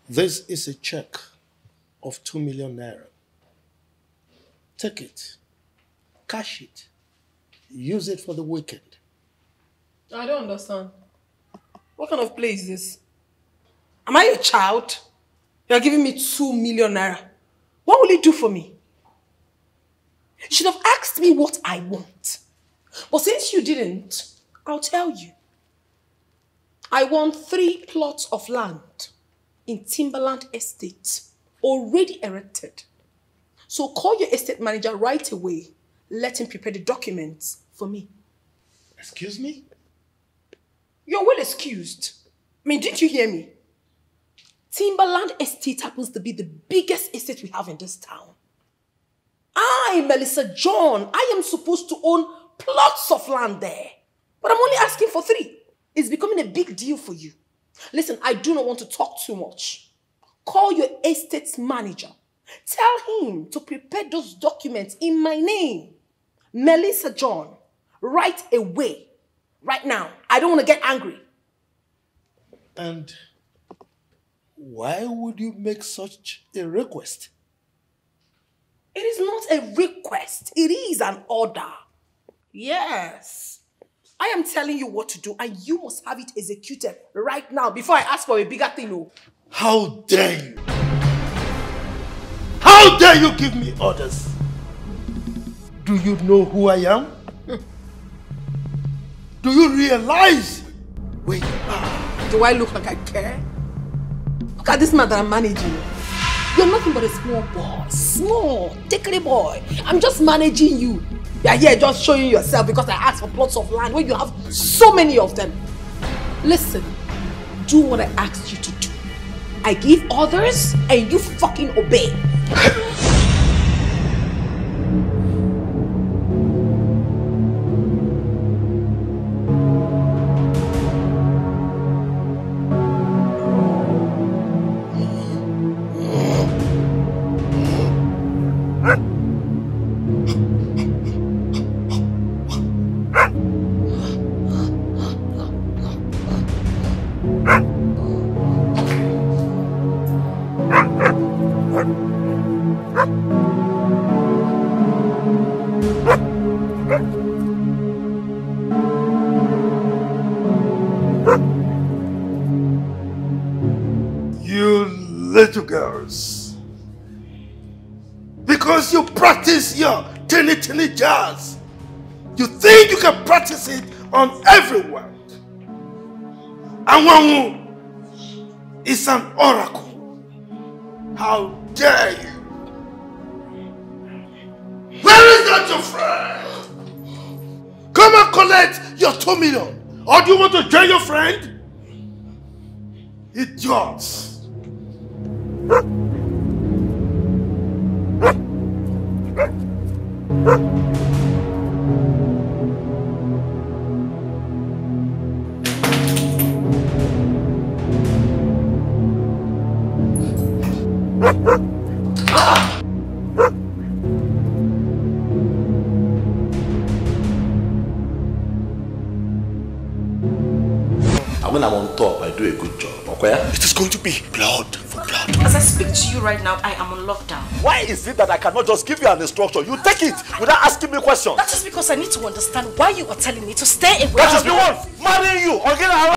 This is a check of 2 million naira. Take it, cash it, use it for the weekend. I don't understand. What kind of play is this? Am I a child? You're giving me 2 million naira. What will it do for me? You should have asked me what I want. But since you didn't, I'll tell you. I want 3 plots of land in Timberland Estate, already erected. So call your estate manager right away. Let him prepare the documents for me. Excuse me? You're well excused. I mean, didn't you hear me? Timberland Estate happens to be the biggest estate we have in this town. I, Melissa John, I am supposed to own plots of land there. But I'm only asking for 3. It's becoming a big deal for you. Listen, I do not want to talk too much. Call your estate manager. Tell him to prepare those documents in my name. Melissa John, right away. Right now. I don't want to get angry. And why would you make such a request? It is not a request. It is an order. Yes. I am telling you what to do and you must have it executed right now before I ask for a bigger thing. Oh. How dare you? How dare you give me orders? Do you know who I am? Do you realize where you are? Do I look like I care? Look at this man that I'm managing. You're nothing but a small boy. Small, tickly boy. I'm just managing you. You're here just showing yourself because I asked for plots of land where you have so many of them. Listen, do what I asked you to do. I give orders and you fucking obey. Little girls, because you practice your tinny jazz, you think you can practice it on everyone. Anwangu is an oracle. How dare you? Where is that your friend? Come and collect your 2 million. Or do you want to join your friend? Idiots. When I'm on top, I do a good job. Okay? It is going to be blood for blood. As I speak to you right now, I am on lockdown. Why is it that I cannot just give you an instruction? You take it without asking me questions. That is because I need to understand why you are telling me to stay away. That is the one marrying you.